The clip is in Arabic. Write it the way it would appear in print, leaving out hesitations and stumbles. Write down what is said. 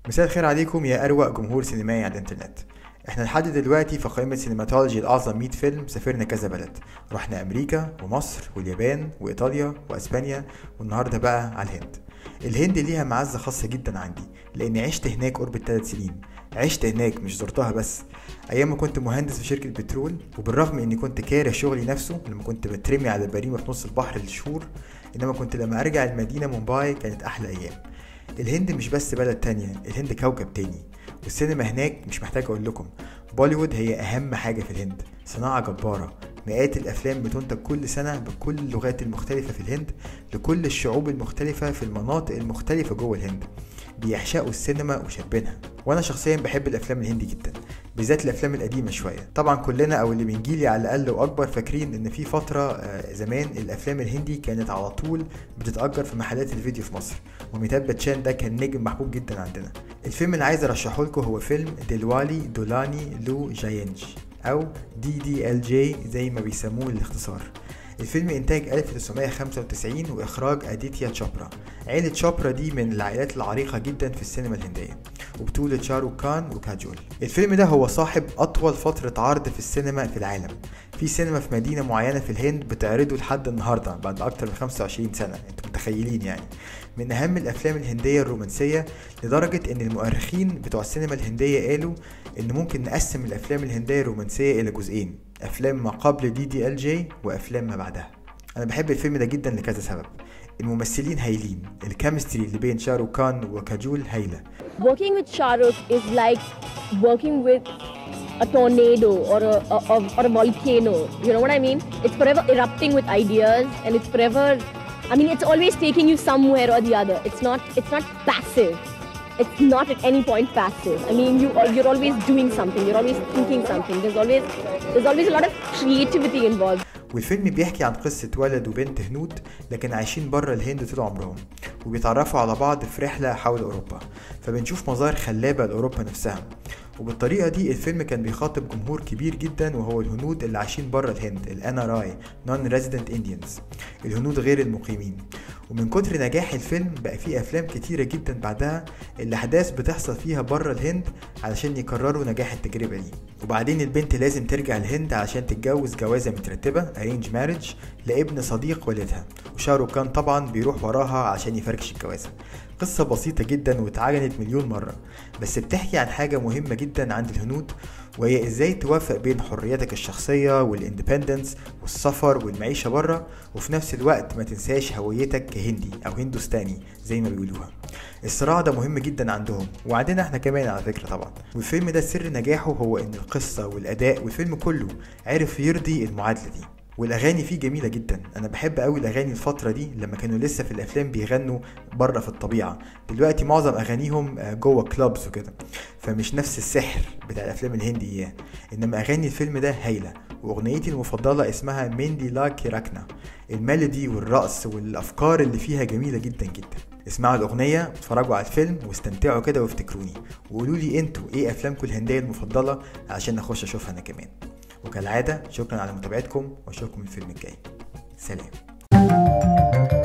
مساء الخير عليكم يا أروع جمهور سينمائي على الإنترنت. احنا لحد دلوقتي في قائمة سينماتولوجي الأعظم 100 فيلم. سافرنا كذا بلد، رحنا أمريكا ومصر واليابان وإيطاليا وأسبانيا، والنهاردة بقى على الهند. الهند ليها معزة خاصة جدا عندي لأني عشت هناك قرب 3 سنين. عشت هناك مش زرتها بس. أيام ما كنت مهندس في شركة بترول، وبالرغم إني كنت كاره شغلي نفسه لما كنت بترمي على البريمة في نص البحر لشهور، إنما كنت لما أرجع المدينة مومباي كانت أحلى أيام. الهند مش بس بلد تانية، الهند كوكب تاني، والسينما هناك مش محتاج اقول لكم. بوليوود هي اهم حاجة في الهند، صناعة جبارة. مئات الافلام بتنتج كل سنة بكل اللغات المختلفة في الهند، لكل الشعوب المختلفة في المناطق المختلفة جوه الهند. بيعشقوا السينما وشابينها، وانا شخصيا بحب الافلام الهندي جدا، بالذات الافلام القديمه شويه. طبعا كلنا او اللي من جيلي على الاقل واكبر فاكرين ان في فتره زمان الافلام الهندي كانت على طول بتتاجر في محلات الفيديو في مصر، وميتاب باتشان ده كان نجم محبوب جدا عندنا. الفيلم اللي عايز ارشحه لكم هو فيلم دلوالي دولاني لو جاينج، او DDLJ زي ما بيسموه الاختصار. الفيلم انتاج 1995 واخراج اديتيا تشوبرا. عيلة تشوبرا دي من العائلات العريقة جدا في السينما الهندية، وبطولة شاروخ خان وكاجول. الفيلم ده هو صاحب اطول فترة عرض في السينما في العالم. في سينما في مدينة معينة في الهند بتعرضه لحد النهاردة بعد اكتر من 25 سنة، انتوا متخيلين يعني. من اهم الافلام الهندية الرومانسية، لدرجة ان المؤرخين بتوع السينما الهندية قالوا ان ممكن نقسم الافلام الهندية الرومانسية الى جزئين: افلام ما قبل DDLJ وافلام ما بعدها. انا بحب الفيلم ده جدا لكذا سبب. الممثلين هايلين، الكيمستري اللي بين شاروخ خان وكاجول هايلة. Working with Shahrukh is like working with a tornado or a volcano. You know what I mean? It's forever erupting with ideas, and it's forever, I mean, it's always taking you somewhere or the other. It's not passive. It's not at any point passive. I mean, you're always doing something. You're always thinking something. There's always a lot of creativity involved. والفيلم بيحكي عن قصة ولد وبنت هنود لكن عايشين بره الهند طول عمرهم، وبيتعرفوا على بعض في رحلة حول أوروبا، فبنشوف مظاهر خلابة لأوروبا نفسها. وبالطريقة دي الفيلم كان بيخاطب جمهور كبير جدا، وهو الهنود اللي عايشين بره الهند، ال NRI Non Resident Indians، الهنود غير المقيمين. ومن كتر نجاح الفيلم بقى فيه أفلام كتيرة جدا بعدها الأحداث بتحصل فيها بره الهند علشان يكرروا نجاح التجربة دي. وبعدين البنت لازم ترجع الهند علشان تتجوز جوازة مترتبة Arrange Marriage لابن صديق والدها، وشاروخ خان طبعا بيروح وراها عشان يفركش الجوازة. قصة بسيطة جدا واتعجنت مليون مرة، بس بتحكي عن حاجة مهمة جدا عند الهنود، وهي ازاي توافق بين حريتك الشخصية والاندبندنس والسفر والمعيشة بره، وفي نفس الوقت ما تنساش هويتك كهندي او هندوستاني زي ما بيقولوها. الصراع ده مهم جدا عندهم وعندنا احنا كمان على فكرة طبعا. والفيلم ده سر نجاحه هو ان القصة والاداء والفيلم كله عرف يرضي المعادلة دي. والاغاني فيه جميله جدا. انا بحب قوي الاغاني الفتره دي لما كانوا لسه في الافلام بيغنوا بره في الطبيعه. دلوقتي معظم اغانيهم جوه كلابز وكده، فمش نفس السحر بتاع الافلام الهنديه. انما اغاني الفيلم ده هايله، واغنيتي المفضله اسمها ميندي لا كيراكنا. الميلودي والرقص والافكار اللي فيها جميله جدا جدا. اسمعوا الاغنيه واتفرجوا على الفيلم واستمتعوا كده وافتكروني، وقولوا لي انتوا ايه افلامكم الهنديه المفضله عشان اخش اشوفها انا كمان. وكالعادة شكرا على متابعتكم، واشوفكم الفيلم الجاي. سلام.